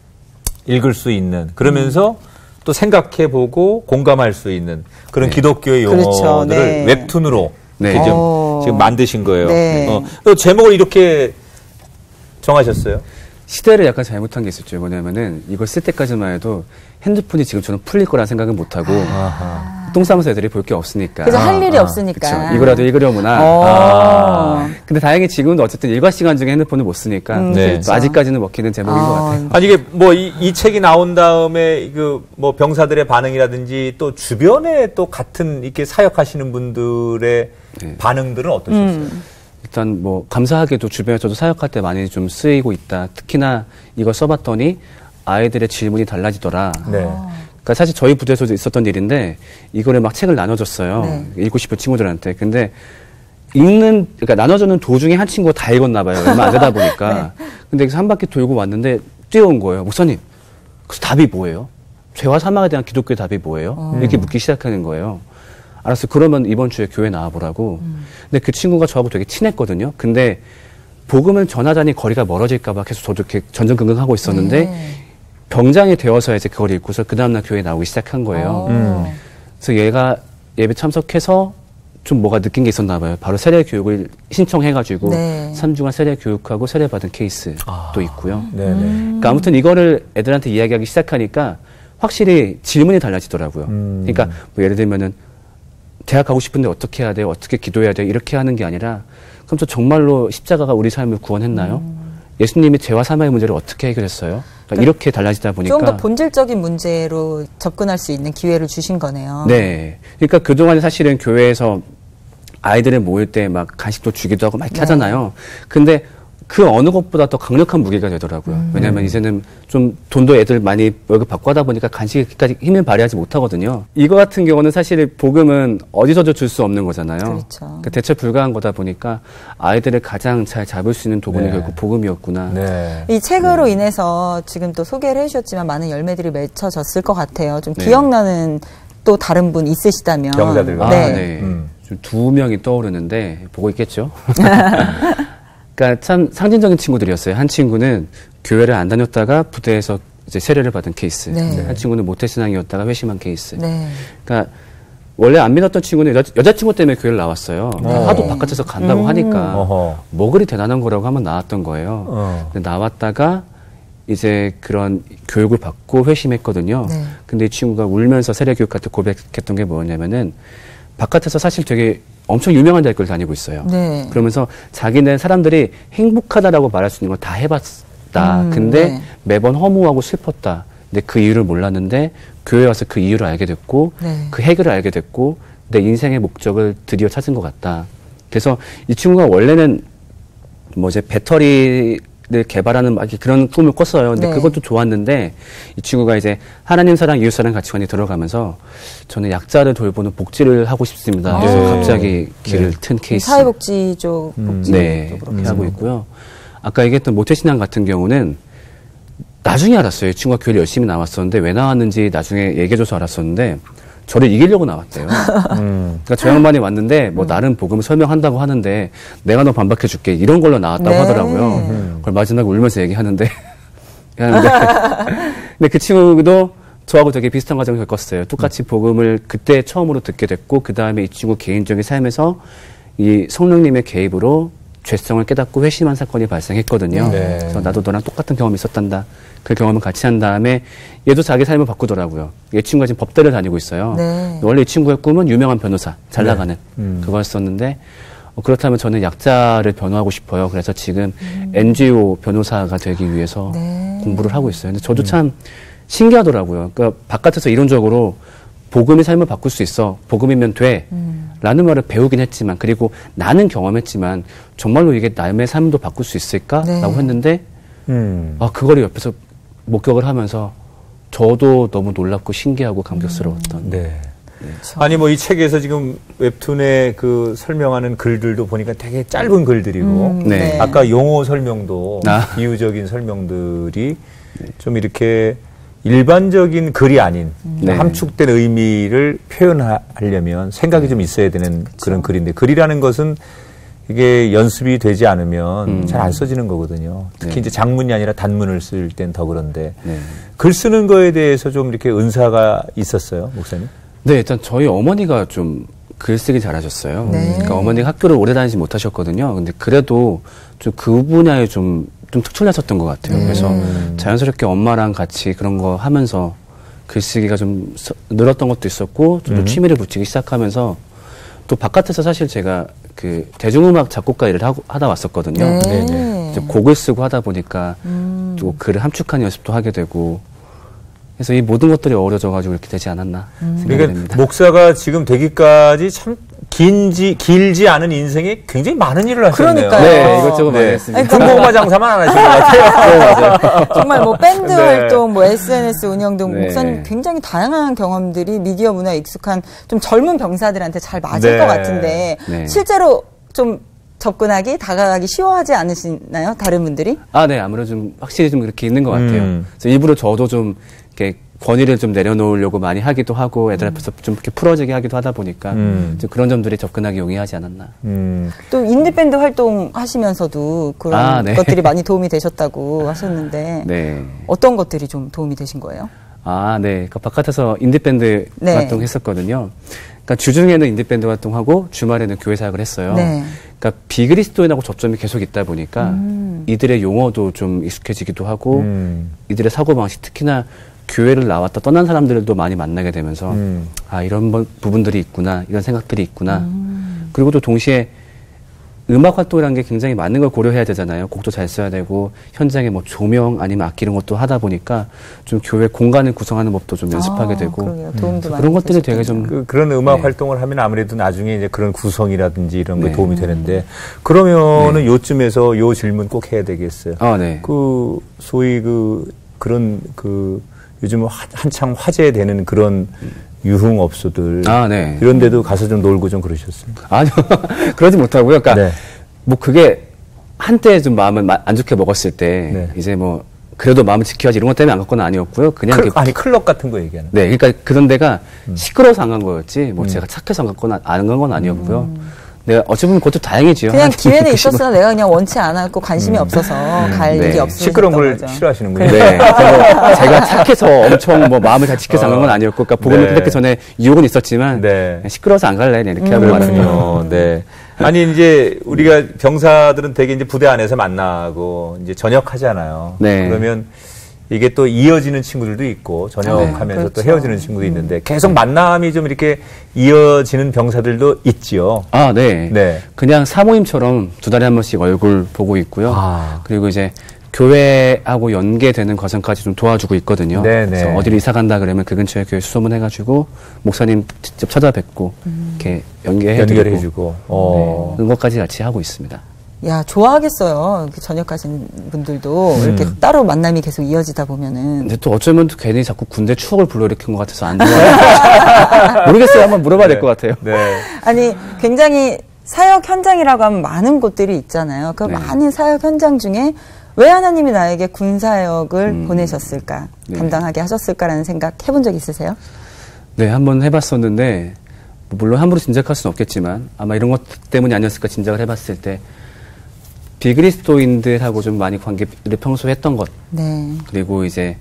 읽을 수 있는 그러면서 음. 또 생각해보고 공감할 수 있는 그런 네. 기독교의 그렇죠. 용어들을 네. 웹툰으로 네. 지금, 어. 지금 만드신 거예요. 네. 어. 또 제목을 이렇게 정하셨어요? 시대를 약간 잘못한 게 있었죠. 뭐냐면은 이걸 쓸 때까지만 해도 핸드폰이 지금처럼 풀릴 거란 생각은 못하고 아. 똥 싸면서 애들이 볼 게 없으니까. 그래서 할 일이 아. 없으니까. 그쵸. 이거라도 읽으려무나. 아. 근데 다행히 지금도 어쨌든 일과 시간 중에 핸드폰을 못 쓰니까 음, 네. 그렇죠. 아직까지는 먹히는 제목인 아. 것 같아요. 아니 이게 뭐 이 이 책이 나온 다음에 그 뭐 병사들의 반응이라든지 또 주변에 또 같은 이렇게 사역하시는 분들의 네. 반응들은 어떠셨어요? 음. 일단 뭐 감사하게도 주변에서도 사역할 때 많이 좀 쓰이고 있다. 특히나 이거 써봤더니 아이들의 질문이 달라지더라. 네. 그러니까 사실 저희 부대에서도 있었던 일인데 이거를 막 책을 나눠줬어요. 네. 읽고 싶은 친구들한테. 근데 읽는 그러니까 나눠주는 도중에 한 친구가 다 읽었나 봐요. 얼마 안 되다 보니까. 네. 근데 여기서 한 바퀴 돌고 왔는데 뛰어온 거예요. 목사님, 그래서 답이 뭐예요? 죄와 사망에 대한 기독교의 답이 뭐예요? 음. 이렇게 묻기 시작하는 거예요. 알았어. 그러면 이번 주에 교회 나와보라고. 음. 근데 그 친구가 저하고 되게 친했거든요. 근데 복음을 전하자니 거리가 멀어질까봐 계속 저도 이렇게 전전긍긍하고 있었는데 네. 병장이 되어서 이제 그걸 읽고서 그 다음날 교회에 나오기 시작한 거예요. 음. 그래서 얘가 예배 참석해서 좀 뭐가 느낀 게 있었나 봐요. 바로 세례 교육을 신청해가지고 네. 삼 주간 세례 교육하고 세례 받은 케이스도 아. 있고요. 네네. 음. 그러니까 아무튼 이거를 애들한테 이야기하기 시작하니까 확실히 질문이 달라지더라고요. 음. 그러니까 뭐 예를 들면은 대학 가고 싶은데 어떻게 해야 돼요? 어떻게 기도해야 돼요? 이렇게 하는 게 아니라 그럼 저 정말로 십자가가 우리 삶을 구원했나요? 음. 예수님이 죄와 사망의 문제를 어떻게 해결했어요? 그러니까 이렇게 달라지다 보니까 좀 더 본질적인 문제로 접근할 수 있는 기회를 주신 거네요. 네. 그러니까 그동안 사실은 교회에서 아이들을 모일 때 막 간식도 주기도 하고 막 이렇게 네. 하잖아요. 근데 그 어느 것보다 더 강력한 무기가 되더라고요. 음. 왜냐하면 이제는 좀 돈도 애들 많이 월급 받고 하다 보니까 간식까지 힘을 발휘하지 못하거든요. 이거 같은 경우는 사실 복음은 어디서도 줄 수 없는 거잖아요. 그렇죠. 그러니까 대체 불가한 거다 보니까 아이들을 가장 잘 잡을 수 있는 도구는 네. 결국 복음이었구나. 네. 이 책으로 네. 인해서 지금 또 소개를 해주셨지만 많은 열매들이 맺혀졌을 것 같아요. 좀 네. 기억나는 또 다른 분 있으시다면. 병사들과. 네. 아, 네. 음. 좀 두 명이 떠오르는데 보고 있겠죠. 그러니까 참 상징적인 친구들이었어요. 한 친구는 교회를 안 다녔다가 부대에서 이제 세례를 받은 케이스. 네. 한 친구는 모태신앙이었다가 회심한 케이스. 네. 그러니까 원래 안 믿었던 친구는 여자, 여자친구 때문에 교회를 나왔어요. 네. 하도 바깥에서 간다고 음. 하니까 어허. 뭐 그리 대단한 거라고 하면 나왔던 거예요. 어. 근데 나왔다가 이제 그런 교육을 받고 회심했거든요. 네. 근데 이 친구가 울면서 세례교육 같은 고백했던 게 뭐냐면은 바깥에서 사실 되게 엄청 유명한 대학교를 다니고 있어요. 네. 그러면서 자기는 사람들이 행복하다라고 말할 수 있는 걸 다 해봤다. 음, 근데 네. 매번 허무하고 슬펐다. 근데 그 이유를 몰랐는데 교회 와서 그 이유를 알게 됐고 네. 그 해결을 알게 됐고 내 인생의 목적을 드디어 찾은 것 같다. 그래서 이 친구가 원래는 뭐 이제 배터리를 개발하는 막 그런 꿈을 꿨어요. 근데 네. 그것도 좋았는데 이 친구가 이제 하나님 사랑, 이웃 사랑 가치관이 들어가면서 저는 약자를 돌보는 복지를 하고 싶습니다. 그래서 네. 갑자기 길을 네. 튼 케이스. 사회복지 쪽 복지 음. 네. 그렇게 음. 하고 있고요. 아까 얘기했던 모태신앙 같은 경우는 나중에 알았어요. 이 친구가 교회를 열심히 나왔었는데 왜 나왔는지 나중에 얘기해줘서 알았었는데 저를 이기려고 나왔대요. 음. 그러니까 저 양반이 왔는데 뭐 음. 나름 복음을 설명한다고 하는데 내가 너 반박해줄게 이런 걸로 나왔다고 네. 하더라고요. 음. 그걸 마지막에 울면서 얘기하는데 하는데 근데 그 친구도 저하고 되게 비슷한 과정을 겪었어요. 똑같이 음. 복음을 그때 처음으로 듣게 됐고 그 다음에 이 친구 개인적인 삶에서 이 성령님의 개입으로 죄성을 깨닫고 회심한 사건이 발생했거든요. 네. 그래서 나도 너랑 똑같은 경험이 있었단다. 그 경험을 같이 한 다음에 얘도 자기 삶을 바꾸더라고요. 이 친구가 지금 법대를 다니고 있어요. 네. 원래 이 친구의 꿈은 유명한 변호사, 잘 나가는 네. 음. 그거였었는데 어, 그렇다면 저는 약자를 변호하고 싶어요. 그래서 지금 음. 엔지오 변호사가 되기 위해서 네. 공부를 하고 있어요. 근데 저도 음. 참 신기하더라고요. 그러니까 바깥에서 이론적으로 복음의 삶을 바꿀 수 있어. 복음이면 돼. 음. 라는 말을 배우긴 했지만 그리고 나는 경험했지만 정말로 이게 남의 삶도 바꿀 수 있을까? 네. 라고 했는데 음. 아, 그거를 옆에서 목격을 하면서 저도 너무 놀랍고 신기하고 감격스러웠던. 음. 네. 네. 아니 뭐 이 책에서 지금 웹툰에 그 설명하는 글들도 보니까 되게 짧은 글들이고 음. 네. 아까 용어 설명도 아. 비유적인 설명들이 네. 좀 이렇게 일반적인 글이 아닌 네. 함축된 의미를 표현하려면 생각이 좀 있어야 되는 그쵸. 그런 글인데 글이라는 것은 이게 연습이 되지 않으면 음. 잘 안 써지는 거거든요. 특히 네. 이제 장문이 아니라 단문을 쓸 땐 더 그런데 네. 글 쓰는 거에 대해서 좀 이렇게 은사가 있었어요, 목사님? 네, 일단 저희 어머니가 좀 글쓰기 잘하셨어요. 네. 그러니까 어머니가 학교를 오래 다니지 못하셨거든요. 근데 그래도 좀 그 분야에 좀 좀 특출나셨던 것 같아요. 네. 그래서 자연스럽게 엄마랑 같이 그런 거 하면서 글쓰기가 좀 늘었던 것도 있었고 좀 음. 취미를 붙이기 시작하면서 또 바깥에서 사실 제가 그 대중음악 작곡가 일을 하고, 하다 왔었거든요. 네. 네. 이제 곡을 쓰고 하다 보니까 음. 또 글을 함축하는 연습도 하게 되고 그래서 이 모든 것들이 어우러져가지고 이렇게 되지 않았나 음. 생각이 그러니까 됩니다. 목사가 지금 되기까지 참 긴지 길지 않은 인생에 굉장히 많은 일을 하셨네요. 그러니까요. 네, 이것저것 많이 했습니다. 군고구마 장사만 안 하신 것 같아요. 네, 정말 뭐 밴드 네. 활동, 뭐 에스엔에스 운영 등 네. 목사님 굉장히 다양한 경험들이 미디어 문화에 익숙한 좀 젊은 병사들한테 잘 맞을 네. 것 같은데 네. 실제로 좀 접근하기, 다가가기 쉬워하지 않으시나요? 다른 분들이? 아, 네. 아무래도 좀 확실히 좀 그렇게 있는 것 같아요. 음. 그래서 일부러 저도 좀 이렇게 권위를 좀 내려놓으려고 많이 하기도 하고 애들 앞에서 좀 이렇게 풀어지게 하기도 하다 보니까 음. 좀 그런 점들이 접근하기 용이하지 않았나. 음. 또 인디밴드 활동 하시면서도 그런 아, 네. 것들이 많이 도움이 되셨다고 하셨는데 네. 어떤 것들이 좀 도움이 되신 거예요? 아, 네. 그러니까 바깥에서 인디밴드 네. 활동했었거든요. 그러니까 주중에는 인디밴드 활동하고 주말에는 교회 사역을 했어요. 네. 그러니까 비그리스도인하고 접점이 계속 있다 보니까 음. 이들의 용어도 좀 익숙해지기도 하고 음. 이들의 사고방식 특히나 교회를 나왔다 떠난 사람들도 많이 만나게 되면서 음. 아 이런 부분들이 있구나 이런 생각들이 있구나 음. 그리고 또 동시에 음악 활동이라는 게 굉장히 많은 걸 고려해야 되잖아요. 곡도 잘 써야 되고 현장에 뭐 조명 아니면 악기 이런 것도 하다 보니까 좀 교회 공간을 구성하는 법도 좀 연습하게 아, 되고 음. 그런 것들이 되게 좀 그, 그런 음악 네. 활동을 하면 아무래도 나중에 이제 그런 구성이라든지 이런 게 네. 도움이 되는데 그러면은 네. 요쯤에서 요 질문 꼭 해야 되겠어요. 아, 네. 그 소위 그 그런 그 요즘 한창 화제되는 그런 유흥업소들 아, 네. 이런 데도 가서 좀 놀고 좀 그러셨습니까? 아니요. 그러지 못하고요. 그러니까 네. 뭐 그게 한때 좀 마음을 안 좋게 먹었을 때 네. 이제 뭐 그래도 마음을 지켜야지 이런 것 때문에 안 간 건 아니었고요. 그냥 클, 아니 클럽 같은 거 얘기하는. 네. 그러니까 그런 데가 음. 시끄러워서 안 간 거였지 뭐 음. 제가 착해서 안 간 건 안 간 건 아니었고요. 음. 내가 어찌 보면 그것도 다행이지요. 그냥 기회는 있었어. 내가 그냥 원치 않았고 관심이 음. 없어서 갈 네. 일이 없었던 시끄러운 걸 싫어하시는군요. 네. 제가, 제가 착해서 엄청 뭐 마음을 잘 지켜서 안 간 건 아니었고, 그러니까 복음을 네. 그렇게 전에 유혹은 있었지만 네. 시끄러워서 안 갈래 이렇게 음. 하고 말았어요. 네. 아니 이제 우리가 병사들은 되게 이제 부대 안에서 만나고 이제 전역하잖아요. 네. 그러면 이게 또 이어지는 친구들도 있고 전역하면서 네, 그렇죠. 또 헤어지는 친구도 있는데 계속 만남이 좀 이렇게 이어지는 병사들도 있지요. 아, 네. 네. 그냥 사모임처럼 두 달에 한 번씩 얼굴 보고 있고요. 아. 그리고 이제 교회하고 연계되는 과정까지 좀 도와주고 있거든요. 네네. 그래서 어디를 이사 간다 그러면 그 근처에 교회 수소문해가지고 목사님 직접 찾아뵙고 음. 이렇게 연계해드리고 연결해주고 어. 네, 그런 것까지 같이 하고 있습니다. 야, 좋아하겠어요. 전역하시는 분들도 음. 이렇게 따로 만남이 계속 이어지다 보면은. 근데 또 어쩌면 또 괜히 자꾸 군대 추억을 불러일으킨 것 같아서 안 좋아요. 모르겠어요. 한번 물어봐야 될 것 같아요. 네. 아니, 굉장히 사역 현장이라고 하면 많은 곳들이 있잖아요. 그 네. 많은 사역 현장 중에 왜 하나님이 나에게 군 사역을 음. 보내셨을까, 네. 감당하게 하셨을까라는 생각 해본 적 있으세요? 네, 한번 해봤었는데, 물론 함부로 짐작할 수는 없겠지만 아마 이런 것 때문이 아니었을까 짐작을 해봤을 때 비그리스도인들하고 좀 많이 관계를 평소에 했던 것. 네. 그리고 이제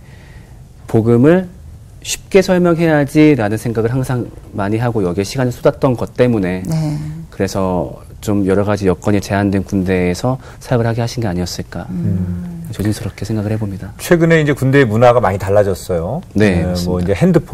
복음을 쉽게 설명해야지라는 생각을 항상 많이 하고 여기에 시간을 쏟았던 것 때문에 네. 그래서 좀 여러 가지 여건이 제한된 군대에서 사역을 하게 하신 게 아니었을까 음. 조심스럽게 생각을 해봅니다. 최근에 이제 군대 문화가 많이 달라졌어요. 네, 네 뭐 이제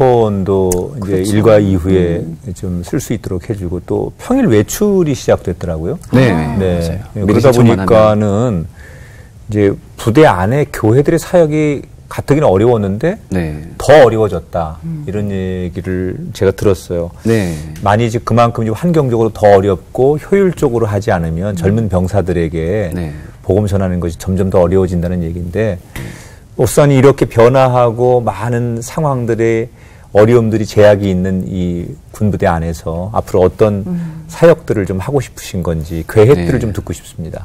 핸드폰도 그렇죠. 이제 일과 이후에 음. 좀 쓸 수 있도록 해주고 또 평일 외출이 시작됐더라고요. 네, 네. 맞아요. 네. 그러다 보니까는 이제 부대 안에 교회들의 사역이 가뜩이나 어려웠는데 네. 더 어려워졌다 음. 이런 얘기를 제가 들었어요. 네. 많이 이제 그만큼 이제 환경적으로 더 어렵고 효율적으로 하지 않으면 음. 젊은 병사들에게 네. 복음 전하는 것이 점점 더 어려워진다는 얘기인데 목사님 이렇게 변화하고 많은 상황들의 어려움들이 제약이 있는 이 군부대 안에서 앞으로 어떤 음. 사역들을 좀 하고 싶으신 건지 계획들을 네. 좀 듣고 싶습니다.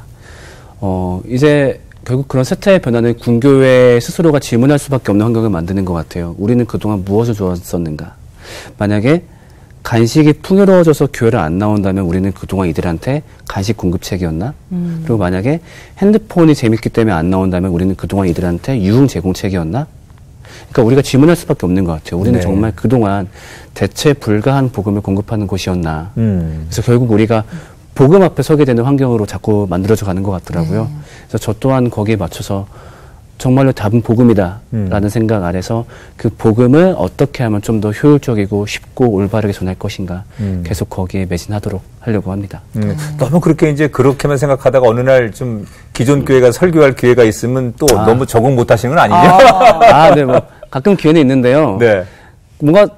어 이제 결국 그런 세태의 변화는 군교회 스스로가 질문할 수밖에 없는 환경을 만드는 것 같아요. 우리는 그동안 무엇을 주었었는가? 만약에 간식이 풍요로워져서 교회를 안 나온다면 우리는 그동안 이들한테 간식 공급책이었나? 음. 그리고 만약에 핸드폰이 재밌기 때문에 안 나온다면 우리는 그동안 이들한테 유흥 제공책이었나? 그러니까 우리가 질문할 수밖에 없는 것 같아요. 우리는 네. 정말 그동안 대체 불가한 복음을 공급하는 곳이었나? 음. 그래서 결국 우리가 복음 앞에 서게 되는 환경으로 자꾸 만들어져 가는 것 같더라고요. 네. 그래서 저 또한 거기에 맞춰서 정말로 답은 복음이다 라는 음. 생각 아래서 그 복음을 어떻게 하면 좀 더 효율적이고 쉽고 올바르게 전할 것인가 음. 계속 거기에 매진하도록 하려고 합니다. 음. 네. 너무 그렇게 이제 그렇게만 생각하다가 어느 날 좀 기존 교회가 설교할 기회가 있으면 또 아. 너무 적응 못 하시는 건 아니죠? 아, 아, 네, 뭐 가끔 기회는 있는데요. 네. 뭔가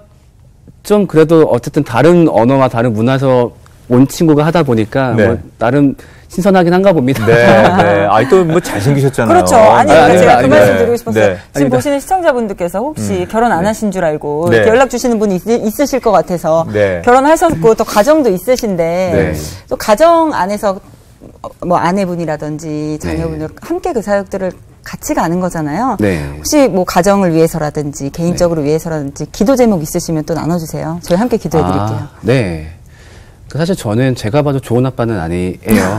좀 그래도 어쨌든 다른 언어와 다른 문화에서 온 친구가 하다 보니까 네. 뭐 나름 신선하긴 한가 봅니다. 네, 네. 아니 또 뭐 잘생기셨잖아요. 그렇죠. 아니, 네. 제가 아니, 그 말씀 드리고 싶었어요. 네. 지금 아니다. 보시는 시청자분들께서 혹시 음. 결혼 안 네. 하신 줄 알고 네. 이렇게 연락 주시는 분이 있, 있으실 것 같아서 네. 결혼하셨고 또 가정도 있으신데 네. 또 가정 안에서 뭐 아내분이라든지 자녀분들 네. 함께 그 사역들을 같이 가는 거잖아요. 네. 혹시 뭐 가정을 위해서라든지 개인적으로 네. 위해서라든지 기도 제목 있으시면 또 나눠주세요. 저희 함께 기도해 드릴게요. 아, 네. 사실 저는 제가 봐도 좋은 아빠는 아니에요.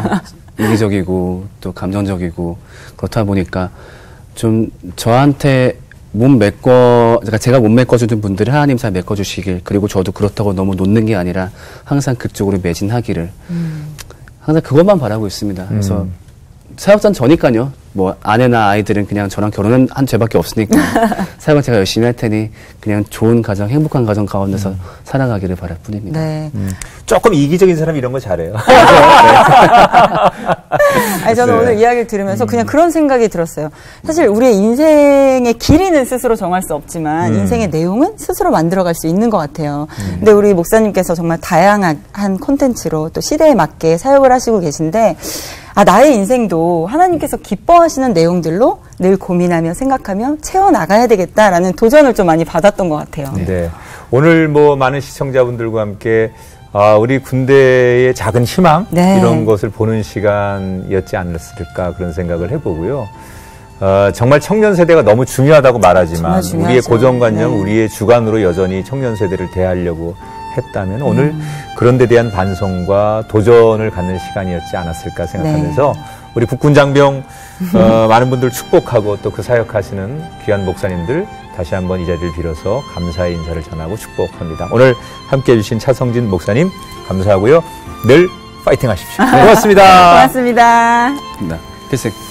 이기적이고 또 감정적이고 그렇다 보니까 좀 저한테 못 메꿔, 그러니까 제가 못 메꿔주는 분들을 하나님 잘 메꿔주시길, 그리고 저도 그렇다고 너무 놓는 게 아니라 항상 그쪽으로 매진하기를 음. 항상 그것만 바라고 있습니다. 그래서 음. 사역자는 저니까요. 뭐 아내나 아이들은 그냥 저랑 결혼한 한 죄밖에 없으니까 사역은 제가 열심히 할 테니 그냥 좋은 가정, 행복한 가정 가운데서 음. 살아가기를 바랄 뿐입니다. 네. 음. 조금 이기적인 사람이 이런 거 잘해요. 네. 아니, 저는 네. 오늘 이야기를 들으면서 음. 그냥 그런 생각이 들었어요. 사실 우리의 인생의 길이는 스스로 정할 수 없지만 음. 인생의 내용은 스스로 만들어갈 수 있는 것 같아요. 음. 근데 우리 목사님께서 정말 다양한 콘텐츠로 또 시대에 맞게 사역을 하시고 계신데 아, 나의 인생도 하나님께서 기뻐하시는 내용들로 늘 고민하며 생각하며 채워나가야 되겠다라는 도전을 좀 많이 받았던 것 같아요. 네. 네. 오늘 뭐 많은 시청자분들과 함께 아, 우리 군대의 작은 희망 네. 이런 것을 보는 시간이었지 않았을까 그런 생각을 해보고요. 어, 정말 청년 세대가 너무 중요하다고 말하지만 우리의 고정관념, 네. 우리의 주관으로 여전히 청년 세대를 대하려고 했다면 오늘 음. 그런 데 대한 반성과 도전을 갖는 시간이었지 않았을까 생각하면서 네. 우리 국군장병 어, 많은 분들 축복하고 또 그 사역하시는 귀한 목사님들 다시 한번 이 자리를 빌어서 감사의 인사를 전하고 축복합니다. 오늘 함께해 주신 차성진 목사님 감사하고요. 늘 파이팅 하십시오. 고맙습니다. 고맙습니다. 네. 필승.